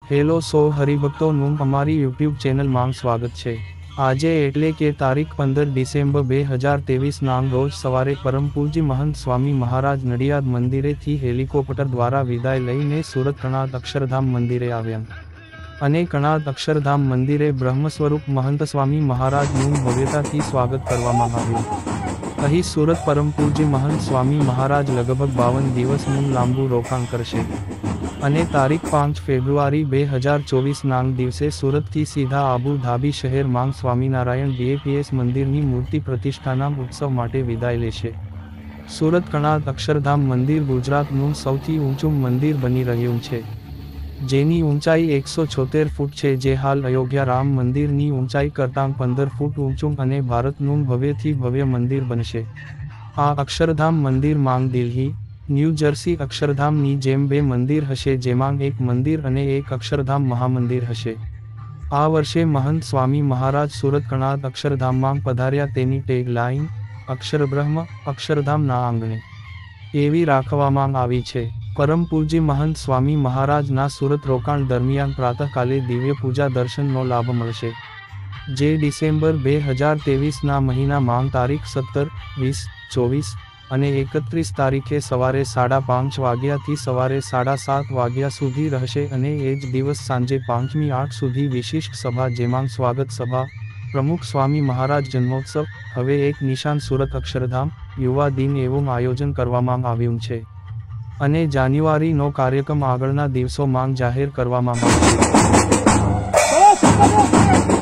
Hello સો હરિભક્તોનું અમારી YouTube ચેનલમાં સ્વાગત છે। આજે એટલે કે તારીખ 15 ડિસેમ્બર 2023 નામ રોજ સવારે પરમ પૂજ્ય મહંત સ્વામી મહારાજ નડિયાદ મંદિરેથી હેલિકોપ્ટર દ્વારા વિદાય લઈને સુરત કણાદ અક્ષરધામ મંદિરે આવ્યા અને કણાદ અક્ષરધામ મંદિરે બ્રહ્મ સ્વરૂપ મહંત સ્વામી મહારાજનું ભવ્યતાથી સ્વાગત કરવામાં આવ્યું। અહીં સુરત પરમ પૂજ્ય મહંત સ્વામી મહારાજ લગભગ 52 દિવસનું લાંબુ રોકાણ કરશે અને તારીખ 5 ફેબ્રુઆરી 2024 નાંગ દિવસે સુરતથી સીધા આબુ ધાબી શહેરમાં સ્વામિનારાયણ DAPS મંદિરની મૂર્તિ પ્રતિષ્ઠાના ઉત્સવ માટે વિદાય લેશે। સુરત કણાદ અક્ષરધામ મંદિર ગુજરાતનું સૌથી ઊંચું મંદિર બની રહ્યું છે, જેની ઊંચાઈ 176 ફૂટ છે, જે હાલ અયોધ્યા રામ મંદિરની ઊંચાઈ કરતાં 15 ફૂટ ઊંચું અને ભારતનું ભવ્યથી ભવ્ય મંદિર બનશે। આ અક્ષરધામ મંદિર માંગ દિલ્હી, ન્યૂ જર્સી અક્ષરધામની જેમ 2 મંદિર હશે, જેમાં એક મંદિર અને એક અક્ષરધામ મહામંદિર હશે। આ વર્ષે મહંત સ્વામી મહારાજ સુરત કણાદ અક્ષરધામમાં પધાર્યા તેની ટેગ લાઇન અક્ષરબ્રહ્મ અક્ષરધામના આંગણે એવી રાખવામાં આવી છે। પરમ પૂજ્ય મહંત સ્વામી મહારાજના સુરત રોકાણ દરમિયાન પ્રાતઃકાલે દિવ્ય પૂજા દર્શનનો લાભ મળશે, જે ડિસેમ્બર 2023ના મહિનામાં તારીખ 17, 20, 24 અને 31 તારીખે સવારે 5:30 વાગ્યાથી સવારે 7:30 વાગ્યા સુધી રહેશે અને એ જ દિવસ સાંજે 5:08 સુધી વિશિષ્ટ સભા, જેમાં સ્વાગત સભા, પ્રમુખ સ્વામી મહારાજ જન્મોત્સવ, હવે એક નિશાન સુરત અક્ષરધામ યુવા દિન એવું આયોજન કરવામાં આવ્યું છે અને જાન્યુઆરીનો કાર્યક્રમ આગળના દિવસોમાં જાહેર કરવામાં આવશે।